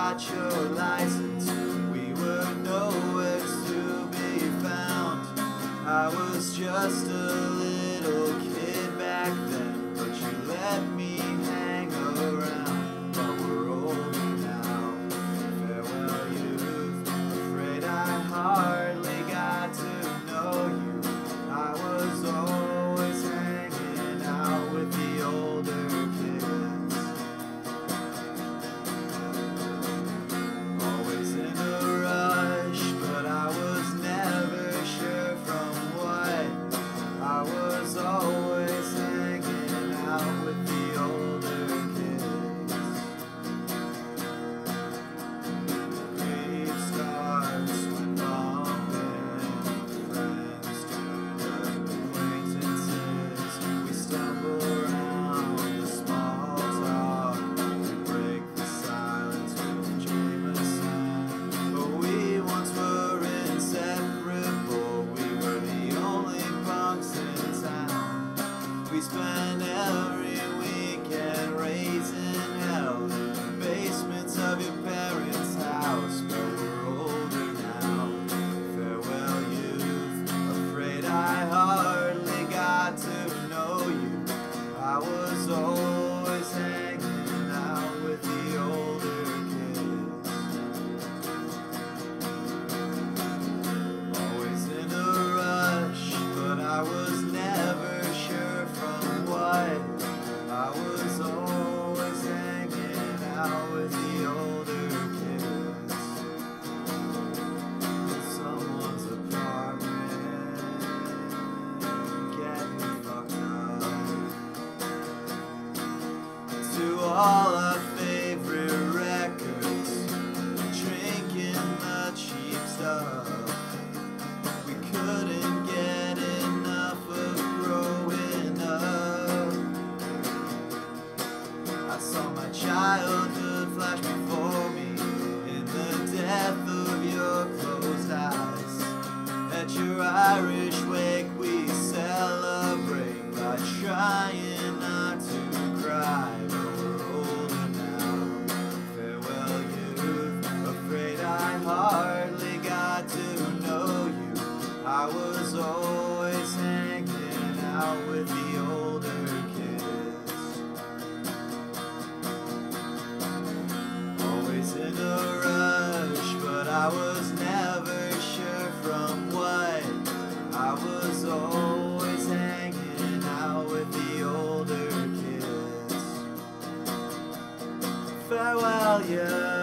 got your license, we were nowhere to be found. I was just a little kid back then, but you let me hang around. But we're older now, farewell youth, afraid I hardly got to know you. I was always hanging out with the older kids, always in a rush, but I was never sure from what. I was always hanging out with the older kids. Grave stars went bumping, friends turned acquaintances. We stumble around the small talk and break the silence with Jameson. But we once were inseparable, we were the only punks in town. We spent every weekend raising hell in the basements of your parents' house. But we're older now, farewell youth, afraid I hardly got to know you. I was always hanging out with the older kids, always in a rush, but I was never sure from what. I was always hanging out with the older kids, in someone's apartment, getting fucked up, to all our favorite records, drinking the cheap stuff. We couldn't get enough of growing up. I saw my childhood flash before me in the death of your closed eyes. At your Irish wake we celebrate by trying not to cry. But we're older now, farewell youth, afraid I hardly got to know you. I was always hanging out with the older kids, always in a rush, but I was never sure from what. I was always hanging out with the older kids. Farewell, yeah.